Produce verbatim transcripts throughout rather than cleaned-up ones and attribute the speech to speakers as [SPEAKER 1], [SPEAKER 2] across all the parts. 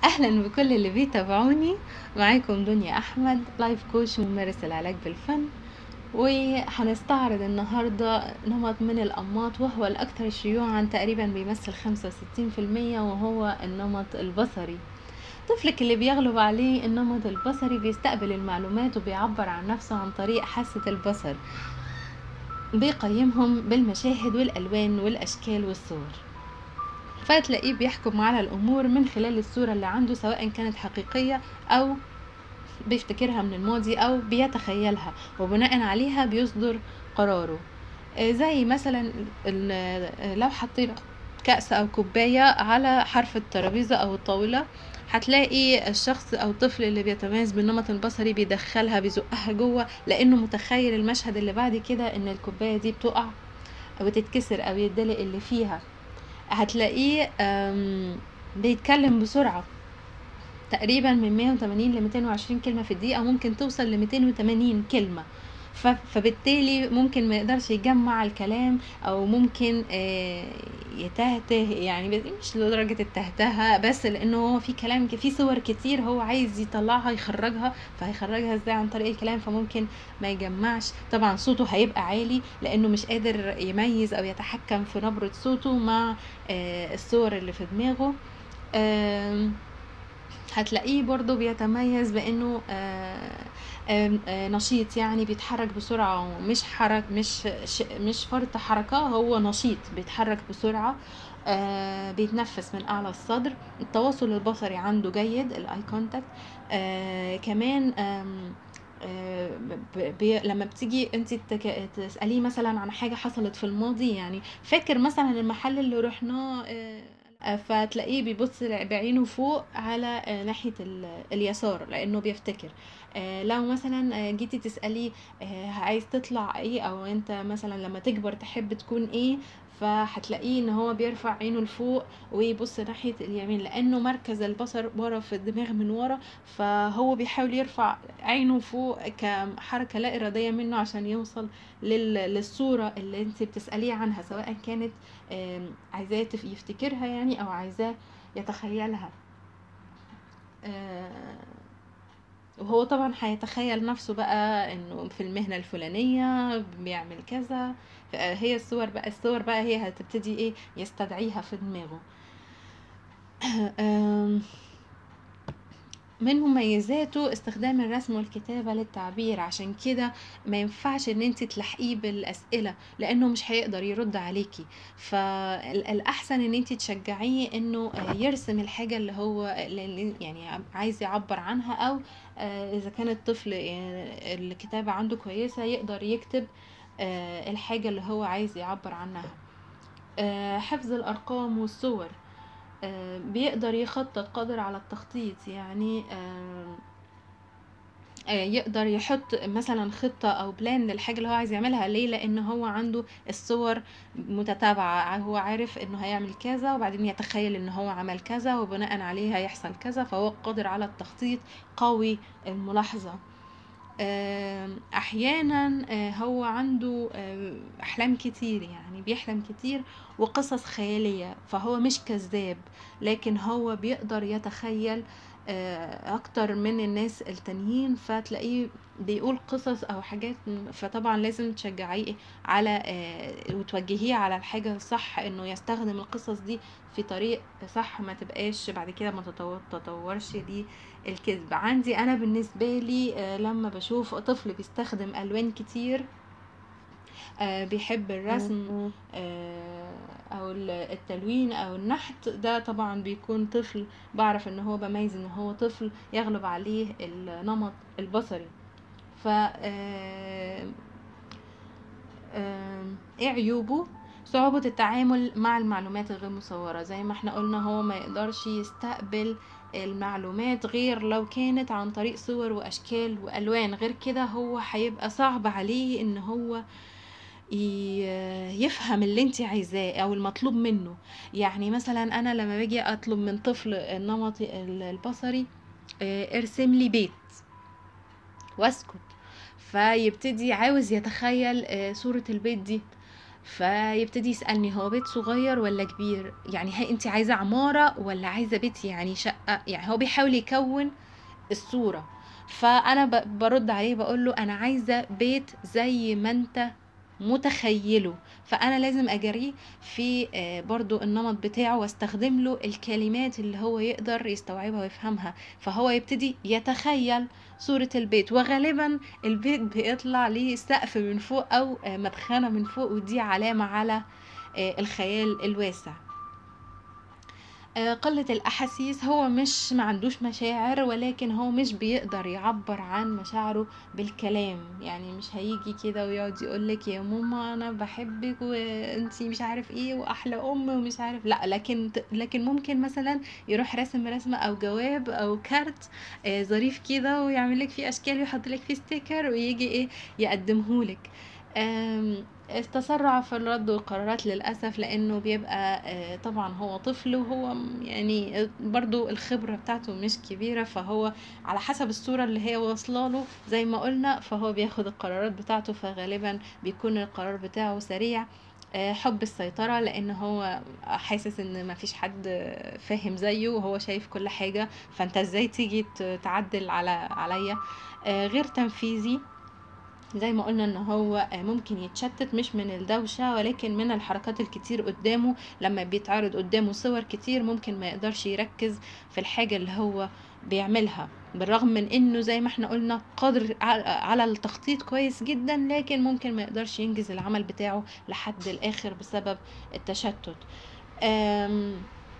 [SPEAKER 1] اهلا بكل اللي بيتابعوني. معاكم دنيا احمد، لايف كوتش وممارس العلاج بالفن. وهنستعرض النهاردة نمط من الأنماط وهو الأكثر شيوعا، تقريبا بيمثل خمسة وستين في المية، وهو النمط البصري. طفلك اللي بيغلب عليه النمط البصري بيستقبل المعلومات وبيعبر عن نفسه عن طريق حاسة البصر، بيقيمهم بالمشاهد والألوان والأشكال والصور، فتلاقيه بيحكم على الأمور من خلال الصورة اللي عنده، سواء كانت حقيقية أو بيفتكرها من الماضي أو بيتخيلها، وبناء عليها بيصدر قراره. زي مثلا لو حطينا كأس أو كوباية على حرف الترابيزة أو الطاولة، هتلاقي الشخص أو الطفل اللي بيتميز بالنمط البصري بيدخلها بيزقها جوه، لأنه متخيل المشهد اللي بعد كده إن الكوباية دي بتقع أو تتكسر أو يدلق اللي فيها. هتلاقيه بيتكلم بسرعة، تقريبا من مية وتمانين ل ميتين وعشرين كلمة في الدقيقة، ممكن توصل ل ميتين وتمانين كلمة. فبالتالي ممكن ما يقدرش يجمع الكلام، او ممكن يتهته، يعني مش لدرجة التهتها، بس لانه هو في كلام، في صور كتير هو عايز يطلعها يخرجها، فهيخرجها ازاي؟ عن طريق الكلام، فممكن ما يجمعش. طبعا صوته هيبقى عالي لانه مش قادر يميز او يتحكم في نبرة صوته مع الصور اللي في دماغه. هتلاقيه برضو بيتميز بانه آآ آآ نشيط، يعني بيتحرك بسرعة، ومش حرك مش مش فرط حركة، هو نشيط بيتحرك بسرعة. آه بيتنفس من اعلى الصدر. التواصل البصري عنده جيد، الاي كونتاكت. آه كمان آه بي لما بتيجي انت تسأليه مثلا عن حاجة حصلت في الماضي، يعني فاكر مثلا المحل اللي رحناه، آه فتلاقيه بيبص بعينه فوق على ناحية اليسار لانه بيفتكر. لو مثلا جيتي تسأليه عايز تطلع ايه، او انت مثلا لما تكبر تحب تكون ايه، فهتلاقيه ان هو بيرفع عينه لفوق ويبص ناحية اليمين، لانه مركز البصر ورا في الدماغ من ورا، فهو بيحاول يرفع عينه فوق كحركة لا ارادية منه عشان يوصل للصورة اللي انت بتسأليه عنها، سواء كانت عايزاه يفتكرها يعني او عايزاه يتخيلها. وهو طبعا هيتخيل نفسه بقى انه في المهنة الفلانية بيعمل كذا. هي الصور بقى الصور بقى هي هتبتدي ايه يستدعيها في دماغه. من مميزاته استخدام الرسم والكتابة للتعبير، عشان كده ما ينفعش ان انت تلحقيه بالاسئلة لانه مش هيقدر يرد عليكي. فالاحسن ان انت تشجعيه انه يرسم الحاجة اللي هو يعني عايز يعبر عنها، او اذا كان الطفل الكتابة عنده كويسة يقدر يكتب الحاجة اللي هو عايز يعبر عنها. حفظ الارقام والصور، بيقدر يخطط، قادر على التخطيط، يعني يقدر يحط مثلا خطة او بلان للحاجة اللي هو عايز يعملها. ليه؟ لان هو عنده الصور متتابعة، هو عارف انه هيعمل كذا وبعدين يتخيل ان هو عمل كذا وبناء عليه هيحصل كذا، فهو قادر على التخطيط، قوي الملاحظة. احيانا هو عنده احلام كتير، يعني بيحلم كتير وقصص خيالية، فهو مش كذاب، لكن هو بيقدر يتخيل اكتر من الناس التانيين، فتلاقيه بيقول قصص او حاجات. فطبعا لازم تشجعيه على وتوجهيه على الحاجة الصح، انه يستخدم القصص دي في طريق صح، ما تبقاش بعد كده ما تتطورش دي الكذب. عندي انا بالنسبة لي لما بشوف طفل بيستخدم الوان كتير، بيحب الرسم او التلوين او النحت، ده طبعا بيكون طفل بعرف ان هو بميز ان هو طفل يغلب عليه النمط البصري. ف ايه عيوبه؟ صعوبة التعامل مع المعلومات الغير مصورة، زي ما احنا قلنا هو ما يقدرش يستقبل المعلومات غير لو كانت عن طريق صور واشكال والوان، غير كده هو هيبقى صعب عليه ان هو يفهم اللي انت عايزاه او المطلوب منه. يعني مثلا انا لما باجي اطلب من طفل النمط البصري ارسم لي بيت واسكت، فيبتدي عاوز يتخيل صورة البيت دي، فيبتدي يسألني هو بيت صغير ولا كبير، يعني هي انت عايزة عمارة ولا عايزة بيت يعني شقة، يعني هو بيحاول يكون الصورة. فانا ب- برد عليه بقول له انا عايزة بيت زي ما انت متخيله. فانا لازم اجريه في آه، برضو النمط بتاعه، واستخدم له الكلمات اللي هو يقدر يستوعبها ويفهمها، فهو يبتدي يتخيل صورة البيت. وغالبا البيت بيطلع ليه سقف من فوق او آه، مدخنة من فوق، ودي علامة على آه، الخيال الواسع. آه، قلة الأحاسيس، هو مش ما عندوش مشاعر، ولكن هو مش بيقدر يعبر عن مشاعره بالكلام. يعني مش هيجي كده ويقعد يقولك يا ماما أنا بحبك وانتي مش عارف ايه وأحلى أم ومش عارف، لا. لكن لكن ممكن مثلا يروح رسم رسمة أو جواب أو كارت آه، ظريف كده، ويعملك فيه أشكال ويحطلك فيه ستيكر ويجي ايه يقدمهولك. آم، التسرع في الرد والقرارات للأسف، لأنه بيبقى آه، طبعا هو طفل، وهو م- يعني برضو الخبرة بتاعته مش كبيرة، فهو على حسب الصورة اللي هي واصلة له زي ما قلنا، فهو بياخد القرارات بتاعته، فغالبا بيكون القرار بتاعه سريع. آه، حب السيطرة، لأن هو حاسس ان مفيش حد فاهم زيه، وهو شايف كل حاجة، فانت ازاي تيجي ت- تعدل على عليا. آه، غير تنفيذي، زي ما قلنا ان هو ممكن يتشتت مش من الدوشة، ولكن من الحركات الكتير قدامه. لما بيتعرض قدامه صور كتير ممكن ما يقدرش يركز في الحاجة اللي هو بيعملها، بالرغم من انه زي ما احنا قلنا قادر على التخطيط كويس جدا، لكن ممكن ما يقدرش ينجز العمل بتاعه لحد الاخر بسبب التشتت. أم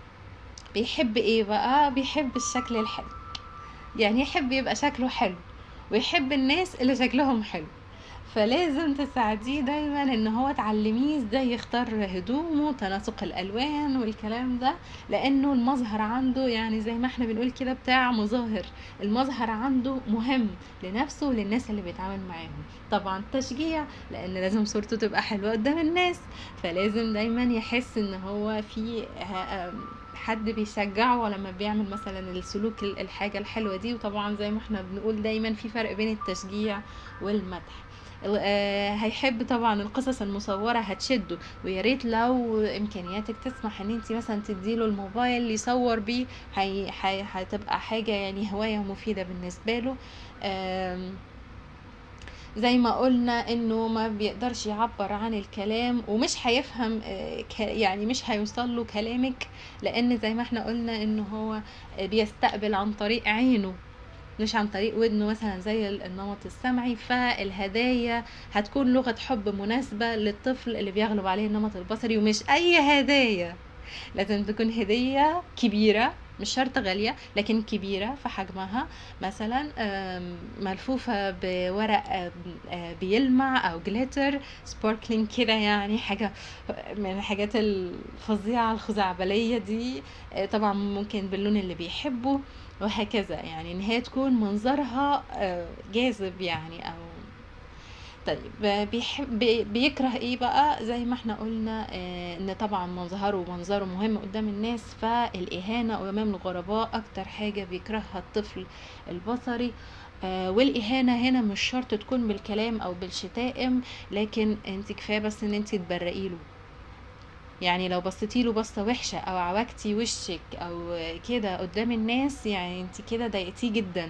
[SPEAKER 1] بيحب ايه بقى؟ بيحب الشكل الحلو، يعني يحب يبقى شكله حلو، ويحب الناس اللي شكلهم حلو. فلازم تساعديه دايما ان هو تعلميه ازاي يختار هدومه، تناسق الالوان والكلام ده، لانه المظهر عنده يعني زي ما احنا بنقول كده بتاع مظاهر. المظهر عنده مهم لنفسه وللناس اللي بيتعامل معاهم. طبعا تشجيع، لان لازم صورته تبقى حلوة قدام الناس، فلازم دايما يحس ان هو في حد بيشجعه لما بيعمل مثلا السلوك الحاجة الحلوة دي. وطبعا زي ما احنا بنقول دايما في فرق بين التشجيع والمدح. آه، هيحب طبعا القصص المصورة هتشده، ويا ريت لو امكانياتك تسمح ان انت مثلا تديله الموبايل يصور بيه، هي هي هتبقى حاجة يعني هواية مفيدة بالنسبة له. آم، زي ما قلنا انه ما بيقدرش يعبر عن الكلام، ومش هيفهم آه، ك- يعني مش هيوصل له كلامك، لان زي ما احنا قلنا انه هو آه، بيستقبل عن طريق عينه مش عن طريق ودنه مثلا زي النمط السمعي. فالهدايا هتكون لغة حب مناسبة للطفل اللي بيغلب عليه النمط البصري، ومش اي هدايا، لازم تكون هدية كبيرة، مش شرط غالية لكن كبيرة في حجمها، مثلا آم، ملفوفة بورق آم، آه، بيلمع او جليتر سباركلينج كده، يعني حاجة من الحاجات الفظيعة الخزعبلية دي. آه، طبعا ممكن باللون اللي بيحبه، وهكذا، يعني ان هي تكون منظرها آه، جاذب يعني. او طيب بيحب بي- بيكره ايه بقى؟ زي ما احنا قلنا آه، ان طبعا مظهره ومنظره مهم قدام الناس، فالاهانة امام الغرباء اكتر حاجة بيكرهها الطفل البصري. آه، والاهانة هنا مش شرط تكون بالكلام او بالشتائم، لكن انت كفاية بس ان انت تبرقي له. يعني لو بصيتي له بصة وحشة او عوجتي وشك او كده قدام الناس، يعني انت كده ضايقتيه جدا.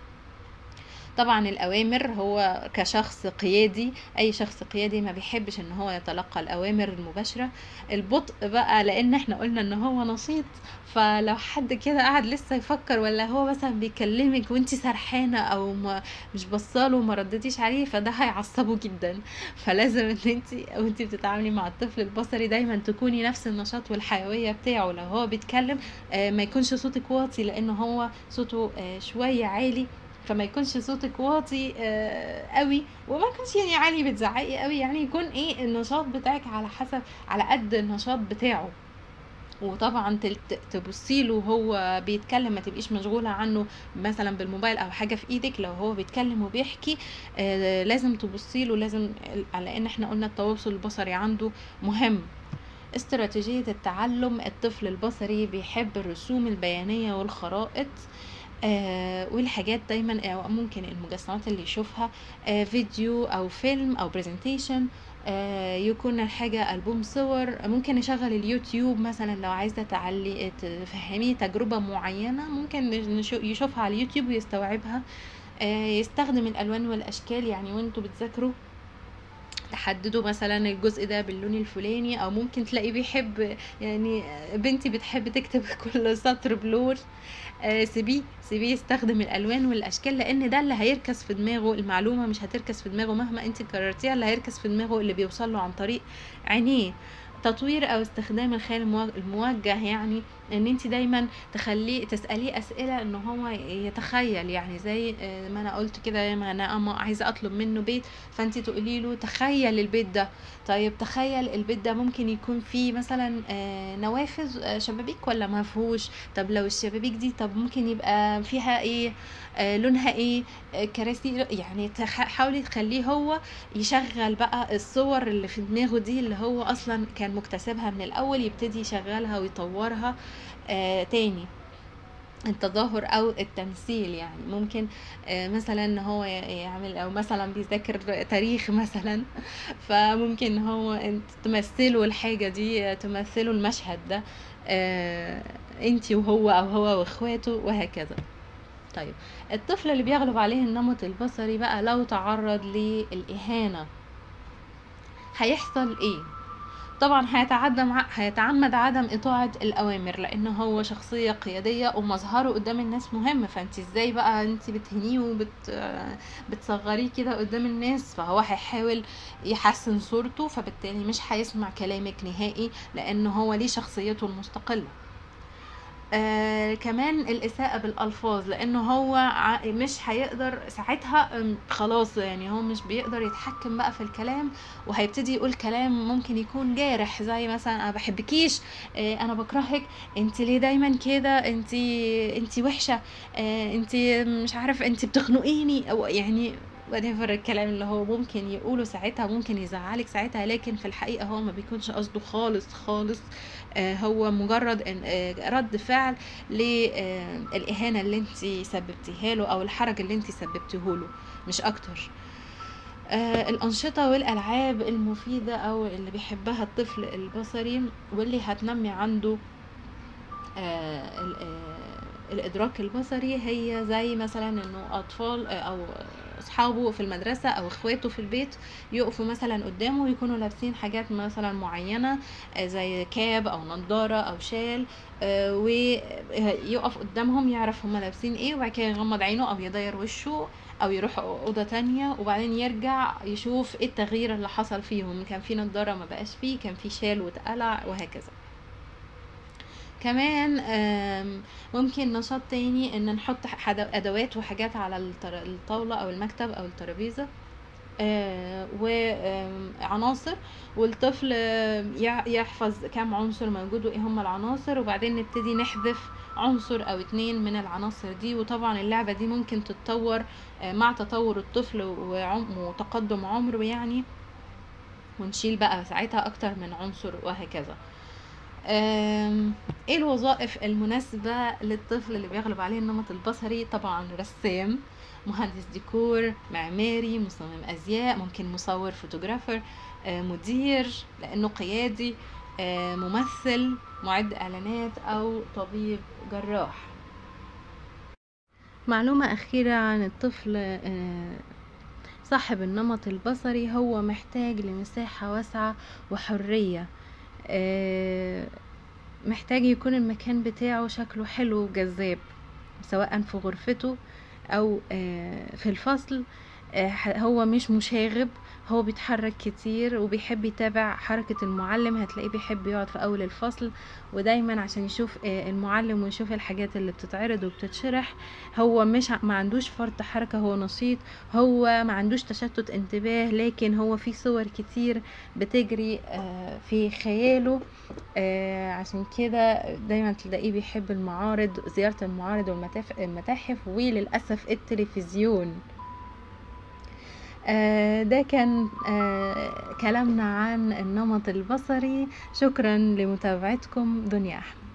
[SPEAKER 1] طبعا الأوامر، هو كشخص قيادي، أي شخص قيادي ما بيحبش ان هو يتلقى الأوامر المباشرة. البطء بقى، لأن احنا قلنا ان هو نشيط، فلو حد كده قاعد لسه يفكر، ولا هو مثلا بيكلمك وانتي سرحانة او ما مش بصاله وما ردتيش عليه، فده هيعصبه جدا. فلازم ان انتي وانتي بتتعاملي مع الطفل البصري دايما تكوني نفس النشاط والحيوية بتاعه. لو هو بيتكلم آه، ما يكونش صوتك واطي، لأنه هو صوته آه، شوية عالي، فما يكونش صوتك واطي آه قوي، وما يكونش يعني عالي بتزعقي قوي، يعني يكون ايه النشاط بتاعك على حسب على قد النشاط بتاعه. وطبعا تبصي له وهو بيتكلم، ما تبقيش مشغوله عنه مثلا بالموبايل او حاجه في ايدك. لو هو بيتكلم وبيحكي آه لازم تبصي له، لازم، على ان احنا قلنا التواصل البصري عنده مهم. استراتيجية التعلم، الطفل البصري بيحب الرسوم البيانية والخرائط، آه والحاجات دايما آه ممكن المجسمات اللي يشوفها آه فيديو او فيلم او برزنتيشن آه، يكون الحاجة ألبوم صور. ممكن نشغل اليوتيوب مثلا لو عايزة تعلي تفهميه تجربة معينة، ممكن نشو- يشوفها على اليوتيوب ويستوعبها. آه، يستخدم الألوان والأشكال، يعني وانتوا بتذاكروا تحددوا مثلا الجزء ده باللون الفلاني، او ممكن تلاقي بيحب، يعني بنتي بتحب تكتب كل سطر بلون. آه، سيبيه سيبيه يستخدم الالوان والاشكال، لان ده اللي هيركز في دماغه. المعلومه مش هتركز في دماغه مهما انت كررتيها، اللي هيركز في دماغه اللي بيوصل له عن طريق عينيه. تطوير او استخدام الخيال المو- الموجه، يعني ان انت دايما تخليه تساليه اسئله ان هو يتخيل، يعني زي آه، ما انا قلت كده، ما انا أما عايزه اطلب منه بيت، فانت تقولي له تخيل البيت ده. طيب تخيل البيت ده ممكن يكون فيه مثلا آه، نوافذ، آه، شبابيك ولا ما فيهوش؟ طب لو الشبابيك دي، طب ممكن يبقى فيها ايه؟ آه لونها ايه؟ آه كراسي، يعني تخ- حاولي تخليه هو يشغل بقى الصور اللي في دماغه دي، اللي هو اصلا كان مكتسبها من الاول، يبتدي يشغلها ويطورها آه تاني. التظاهر او التمثيل، يعني ممكن آه، مثلا ان هو ي- يعمل، او مثلا بيذاكر تاريخ مثلا فممكن ان هو انت تمثلوا الحاجة دي، آه، تمثلوا المشهد ده، آه، انتي وهو او هو واخواته وهكذا. طيب، الطفل اللي بيغلب عليه النمط البصري بقى لو تعرض للإهانة هيحصل ايه؟ طبعا هيتعدم ع- هيتعمد عدم إطاعة الأوامر، لأنه هو شخصية قيادية ومظهره قدام الناس مهم. فانت ازاي بقى انت بتهنيه وبت آه، بتصغريه كده قدام الناس؟ فهو هيحاول يحسن صورته، فبالتالي مش هيسمع كلامك نهائي، لأنه هو ليه شخصيته المستقلة. آه كمان الإساءة بالألفاظ، لأنه هو ع- مش هيقدر ساعتها، أم، خلاص يعني هو مش بيقدر يتحكم بقى في الكلام، وهيبتدي يقول كلام ممكن يكون جارح، زي مثلا انا بحبكيش، آه انا بكرهك، انت ليه دايما كده، انت انت وحشة، آه انت مش عارف، انت بتخنقيني، او يعني whatever الكلام اللي هو ممكن يقوله ساعتها، ممكن يزعلك ساعتها، لكن في الحقيقة هو ما بيكونش قصده خالص خالص. آه، هو مجرد إن- آه، رد فعل للإهانة اللي انت سببتيها له، او الحرج اللي انت سببتيه له، مش اكتر. آه، الأنشطة والألعاب المفيدة أو اللي بيحبها الطفل البصري واللي هتنمي عنده آه، ال- آه، الإدراك البصري، هي زي مثلا إنه أطفال آه، أو أصحابه في المدرسة أو إخواته في البيت يقفوا مثلا قدامه ويكونوا لابسين حاجات مثلا معينة، آه، زي كاب أو نضارة أو شال، آه، ويقف قدامهم يعرف هما لابسين ايه، وبعد كده يغمض عينه أو يدير وشه، أو يروح أوضة تانية، وبعدين يرجع يشوف ايه التغيير اللي حصل فيهم، كان في نضارة ما بقاش فيه، كان في شال واتقلع، وهكذا. كمان آم، ممكن نشاط تاني ان نحط حد- ادوات وحاجات على الطر- الطاولة او المكتب او الترابيزة، وعناصر، والطفل آه، يع- يحفظ كام عنصر موجود وايه هم العناصر، وبعدين نبتدي نحذف عنصر او اتنين من العناصر دي. وطبعا اللعبة دي ممكن تتطور آه، مع تطور الطفل وعم- وتقدم عمره يعني، ونشيل بقى ساعتها اكتر من عنصر وهكذا. آم، ايه الوظائف المناسبة للطفل اللي بيغلب عليه النمط البصري؟ طبعا رسام، مهندس ديكور، معماري، مصمم ازياء، ممكن مصور فوتوغرافر، آه، مدير لانه قيادي، آه، ممثل، معد اعلانات، او طبيب جراح. معلومة أخيرة عن الطفل آه، صاحب النمط البصري، هو محتاج لمساحة واسعة وحرية. آه، محتاج يكون المكان بتاعه شكله حلو وجذاب، سواء في غرفته او آه، في الفصل. آه، هو مش مشاغب، هو بيتحرك كتير وبيحب يتابع حركة المعلم، هتلاقيه بيحب يقعد في اول الفصل ودايما عشان يشوف آه، المعلم ويشوف الحاجات اللي بتتعرض وبتتشرح. هو مش ع- ما عندوش فرط حركة، هو نشيط، هو ما عندوش تشتت انتباه، لكن هو في صور كتير بتجري آه، في خياله. آه عشان كده دايما تلاقيه بيحب المعارض، زيارة المعارض والمتاحف، وللأسف التلفزيون. آه ده كان آه كلامنا عن النمط البصري. شكرا لمتابعتكم. دنيا أحمد.